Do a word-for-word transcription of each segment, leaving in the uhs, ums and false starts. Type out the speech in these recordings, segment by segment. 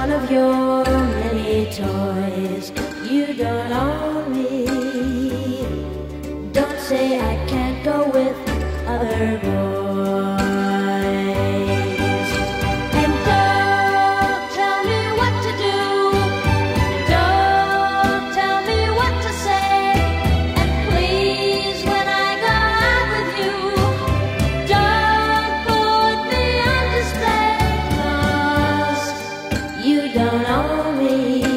one of your many toys. You don't own me. Don't say I can't go with other boys. And don't tell me what to do. Don't tell me what to say. And please, when I go out with you, don't put me on display, 'cause you don't own me.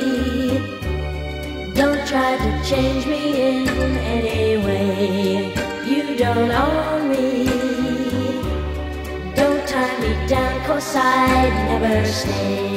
Don't try to change me in any way. You don't own me. Don't tie me down, 'cause I'd never stay.